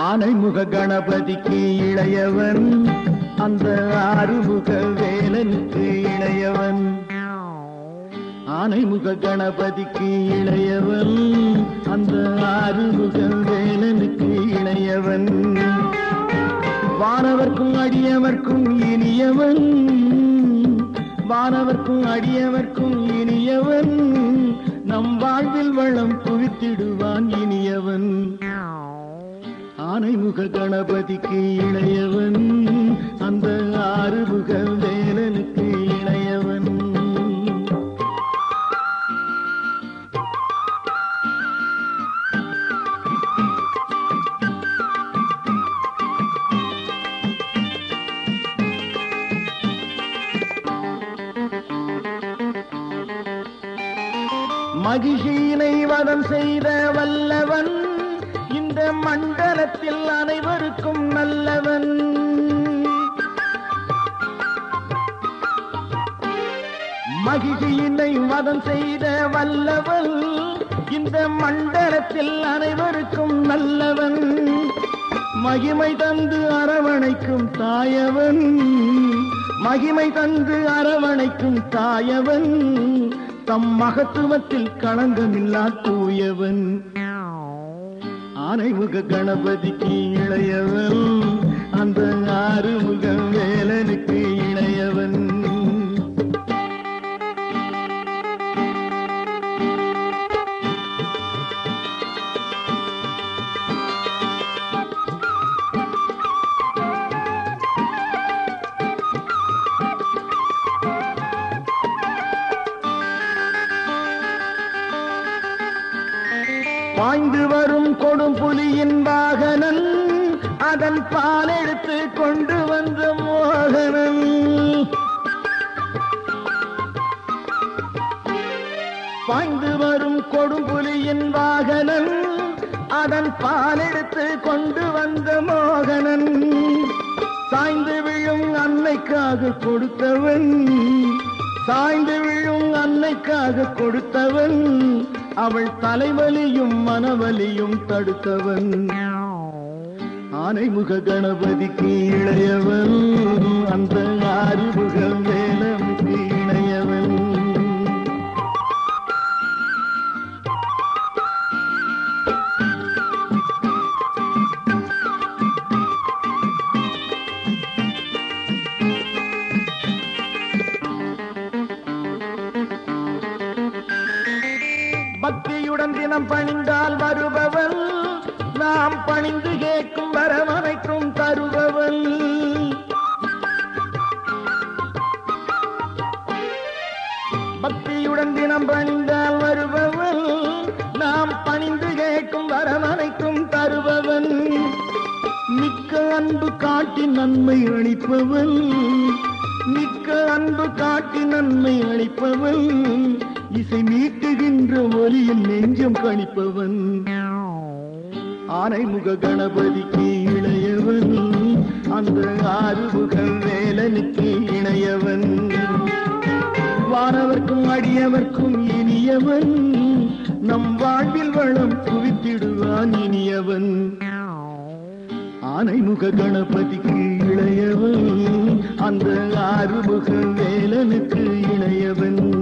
ஆனைமுக கணபதிக்கு இளையவன், அந்த ஆறுமுக வேலனுக்கு இளையவன். ஆனைமுக கணபதிக்கு இளையவன், அந்த ஆறுமுக வேலனுக்கு இளையவன். வானவர்க்கும் அடியவர்க்கும் இனியவன், வானவர்க்கும் அடியவர்க்கும் இனியவன். நம் வாழ்வில் வளம் குவித்திடுவான் இனியவன். ஆனைமுக கணபதிக்கு இளையவன், அந்த ஆறுமுக வேலனுக்கு இளையவன். மகிஷியினை வதம் செய்த வல்லவன், இந்த மண்டலத்தில் அனைவருக்கும் நல்லவன். மகிஷியினை வதம் செய்த வல்லவன், இந்த மண்டலத்தில் அனைவருக்கும் நல்லவன். மகிமை தந்து அரவணைக்கும் தாயவன், மகிமை தந்து அரவணைக்கும் தாயவன். தம் மகத்துவத்தில் களங்கமில்லா தூயவன். ஆனைமுக கணபதிக்கு இளையவன், அந்த ஆறுமுக வேலனுக்கு இளையவன். பாய்ந்து வரும் கொடும் புலியின் வாகனன், அதன் பால் எடுத்து கொண்டு வந்த மோகனன். பாய்ந்து வரும் கொடும் புலியின் வாகனன், அதன் பால் எடுத்து கொண்டு வந்த மோகனன். சாய்ந்து விழும் அன்னைக்காக கொடுத்தவன், சாய்ந்து விழும் அன்னைக்காக கொடுத்தவன். அவள் தலைவலியும் மனவலியும் தடுத்தவன். ஆனைமுக கணபதிக்கு இளையவன், அந்த ஆறுமுக வேலனுக்கு இளையவன். பக்தியுடன் தினம் பணிந்தால் வருபவன், நாம் பணிந்து கேட்கும் வரமனைக்கும் தருபவன். பக்தியுடன் தினம் பணிந்தால் வருபவன், நாம் பணிந்து கேட்கும் வரமனைக்கும் தருபவன். மிக்க அன்பு காட்டி நன்மை அளிப்பவன், மிக்க அன்பு காட்டி நன்மை அளிப்பவன். இசை மீட்டுகின்ற ஒலியில் நெஞ்சம் கணிப்பவன். ஆனைமுக கணபதிக்கு இளையவன், அந்த ஆறுமுக வேலனுக்கு இணையவன். வானவர்க்கும் அடியவர்க்கும் இனியவன், நம் வாழ்வில் வளம் குவித்திடுவான் இனியவன். ஆனைமுக கணபதிக்கு இளையவன், அந்த ஆறுமுக வேலனுக்கு இணையவன்.